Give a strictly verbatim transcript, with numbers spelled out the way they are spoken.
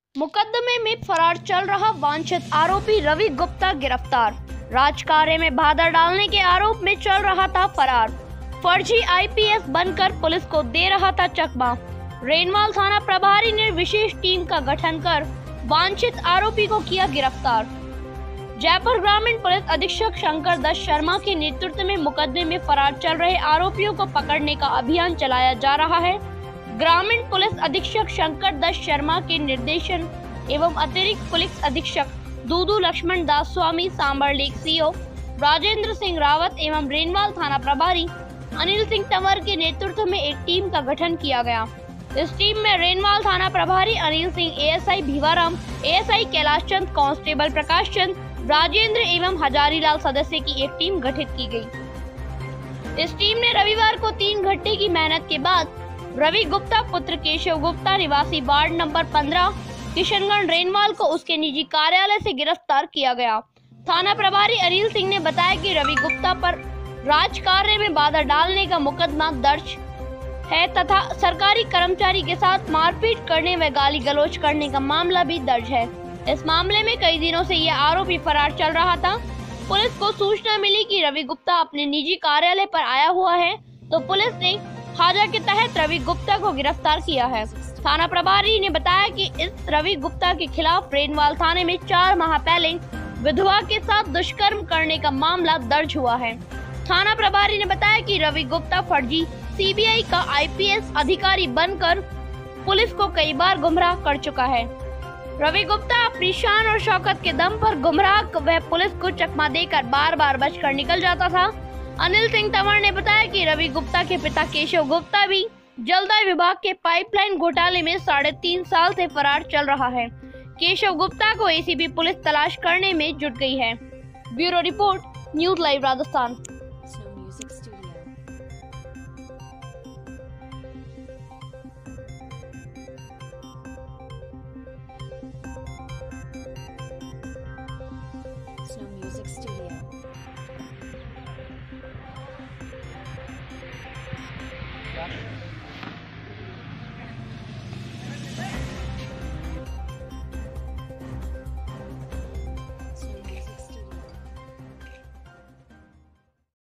मुकदमे में फरार चल रहा वांछित आरोपी रवि गुप्ता गिरफ्तार। राजकार्य में बाधा डालने के आरोप में चल रहा था फरार। फर्जी आई पी एस बनकर पुलिस को दे रहा था चकमा। रेनवाल थाना प्रभारी ने विशेष टीम का गठन कर वांछित आरोपी को किया गिरफ्तार। जयपुर ग्रामीण पुलिस अधीक्षक शंकर दत्त शर्मा के नेतृत्व में मुकदमे में फरार चल रहे आरोपियों को पकड़ने का अभियान चलाया जा रहा है। ग्रामीण पुलिस अधीक्षक शंकर दत्त शर्मा के निर्देशन एवं अतिरिक्त पुलिस अधीक्षक Dudu Lakshman Das Swami Sambhar lake C O Rajendra Singh Rawat एवं रेनवाल थाना प्रभारी अनिल सिंह तंवर के नेतृत्व में एक टीम का गठन किया गया। इस टीम में रेनवाल थाना प्रभारी Anil Singh, A S I Bhiwaram, A S I Kailash Chand, constable Prakash Chand, Rajendra एवं हजारीलाल सदस्य की एक टीम गठित की गई। इस टीम ने रविवार को तीन घंटे की मेहनत के बाद रवि गुप्ता पुत्र केशव गुप्ता निवासी वार्ड नंबर पंद्रह किशनगढ़ रेनवाल को उसके निजी कार्यालय से गिरफ्तार किया गया। थाना प्रभारी अनिल सिंह ने बताया कि रवि गुप्ता पर राजकार्य में बाधा डालने का मुकदमा दर्ज है तथा सरकारी कर्मचारी के साथ मारपीट करने व गाली गलौज करने का मामला भी दर्ज है। इस मामले में कई दिनों से यह आरोपी फरार चल रहा था। पुलिस को सूचना मिली कि रवि गुप्ता अपने निजी कार्यालय पर आया हुआ है, तो पुलिस ने हाजा के तहत रवि गुप्ता को गिरफ्तार किया है। थाना प्रभारी ने बताया कि इस रवि गुप्ता के खिलाफ रेनवाल थाने में चार माह पहले विधवा के साथ दुष्कर्म करने का मामला दर्ज हुआ है। थाना प्रभारी ने बताया कि रवि गुप्ता फर्जी सी बी आई का आई पी एस अधिकारी बनकर पुलिस को कई बार गुमराह कर चुका है। रवि गुप्ता अपनी शान और शौकत के दम पर गुमराह व पुलिस को चकमा देकर बार बार बचकर निकल जाता था। अनिल सिंह तंवर ने बताया कि रवि गुप्ता के पिता केशव गुप्ता भी जलदाय विभाग के पाइपलाइन घोटाले में साढ़े तीन साल से फरार चल रहा है। केशव गुप्ता को ए सी बी पुलिस तलाश करने में जुट गई है। Bureau report, news live Rajasthan. Snow Music Studio.